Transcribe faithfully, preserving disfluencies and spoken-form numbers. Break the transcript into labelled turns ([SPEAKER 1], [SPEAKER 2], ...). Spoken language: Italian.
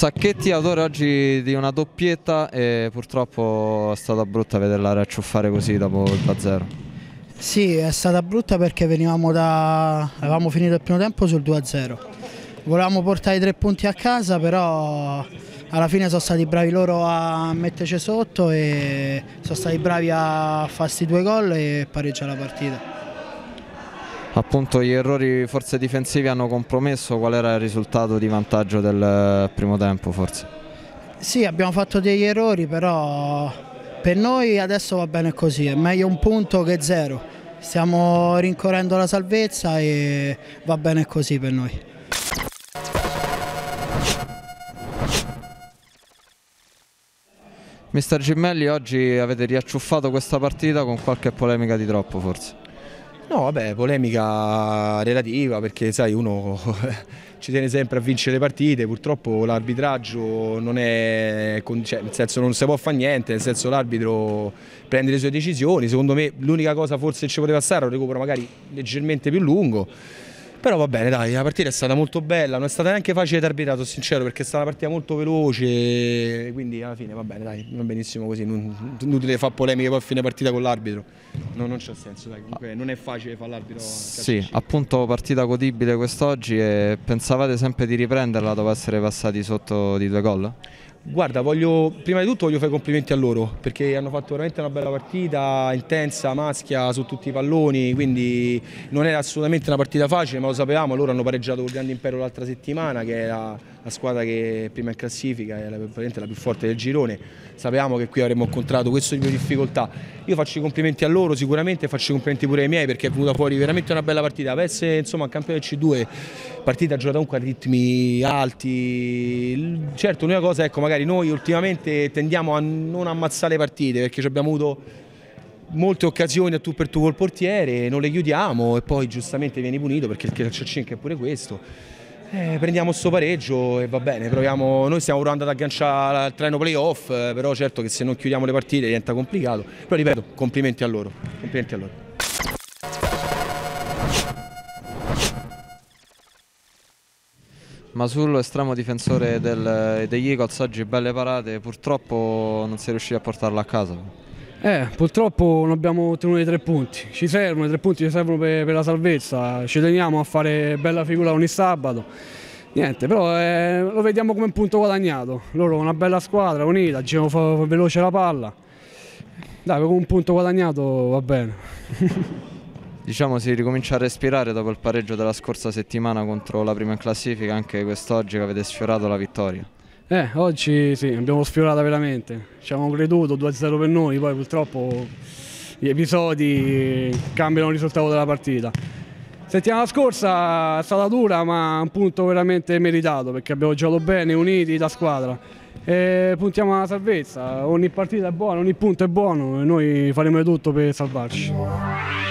[SPEAKER 1] Sacchetti autore oggi di una doppietta e purtroppo è stata brutta vederla riacciuffare così dopo il due a zero.
[SPEAKER 2] Sì, è stata brutta perché venivamo da... avevamo finito il primo tempo sul due a zero. Volevamo portare i tre punti a casa, però alla fine sono stati bravi loro a metterci sotto e sono stati bravi a farsi due gol e pareggiare la partita.
[SPEAKER 1] Appunto gli errori forse difensivi hanno compromesso. Qual era il risultato di vantaggio del primo tempo forse?
[SPEAKER 2] Sì, abbiamo fatto degli errori, però per noi adesso va bene così, è meglio un punto che zero. Stiamo rincorrendo la salvezza e va bene così per noi.
[SPEAKER 1] Mister Gimmelli, oggi avete riacciuffato questa partita con qualche polemica di troppo forse?
[SPEAKER 3] No, vabbè, polemica relativa perché sai uno ci tiene sempre a vincere le partite, purtroppo l'arbitraggio non è, cioè, nel senso non si può fare niente, nel senso l'arbitro prende le sue decisioni, secondo me l'unica cosa forse che ci poteva stare è un recupero magari leggermente più lungo. Però va bene, dai, la partita è stata molto bella, non è stata neanche facile da arbitrare, sono sincero, perché è stata una partita molto veloce, quindi alla fine va bene, dai, va benissimo così, non, inutile fare polemiche poi a fine partita con l'arbitro, no, non c'è senso, dai, comunque non è facile fare l'arbitro.
[SPEAKER 1] Sì, appunto partita godibile quest'oggi e pensavate sempre di riprenderla dopo essere passati sotto di due gol?
[SPEAKER 3] Guarda, voglio, prima di tutto voglio fare i complimenti a loro perché hanno fatto veramente una bella partita, intensa, maschia su tutti i palloni, quindi non era assolutamente una partita facile, ma lo sapevamo, loro hanno pareggiato col Grande Impero l'altra settimana, che è la, la squadra che è prima in classifica, è la, la più forte del girone, sapevamo che qui avremmo incontrato questo tipo di difficoltà. Io faccio i complimenti a loro sicuramente, faccio i complimenti pure ai miei perché è venuta fuori veramente una bella partita, per essere insomma il campione del C due, partita giocata comunque a ritmi alti, certo l'unica cosa, ecco, magari noi ultimamente tendiamo a non ammazzare le partite perché abbiamo avuto molte occasioni a tu per tu col portiere, non le chiudiamo e poi giustamente vieni punito perché il calcio è pure questo. Eh, prendiamo sto pareggio e va bene, proviamo, noi stiamo provando ad agganciare il treno playoff, eh, però certo che se non chiudiamo le partite diventa complicato, però ripeto, complimenti a loro, complimenti a loro.
[SPEAKER 1] Masullo, estremo difensore del, degli Eagles, oggi belle parate, purtroppo non si è riusciti a portarla a casa.
[SPEAKER 4] Eh, purtroppo non abbiamo ottenuto i tre punti, ci servono, i tre punti ci servono per, per la salvezza, ci teniamo a fare bella figura ogni sabato, niente, però eh, lo vediamo come un punto guadagnato, loro una bella squadra, unita, girano veloce la palla, dai, con un punto guadagnato va bene.
[SPEAKER 1] Diciamo si ricomincia a respirare dopo il pareggio della scorsa settimana contro la prima in classifica, anche quest'oggi che avete sfiorato la vittoria.
[SPEAKER 4] Eh, oggi sì, abbiamo sfiorata veramente, ci avevamo creduto, due a zero per noi, poi purtroppo gli episodi cambiano il risultato della partita. Settimana scorsa è stata dura ma un punto veramente meritato perché abbiamo giocato bene, uniti da squadra e puntiamo alla salvezza, ogni partita è buona, ogni punto è buono e noi faremo di tutto per salvarci.